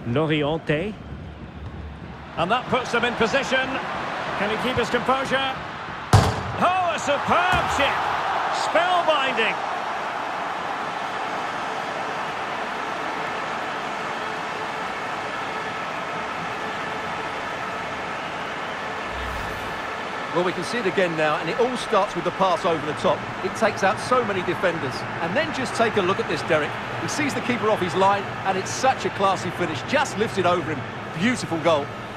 Loriente. And that puts them in position. Can he keep his composure? Oh, a superb chip! Spellbinding! Well, we can see it again now, and it all starts with the pass over the top. It takes out so many defenders. And then just take a look at this, Derek. He sees the keeper off his line, and it's such a classy finish. Just lifts it over him. Beautiful goal.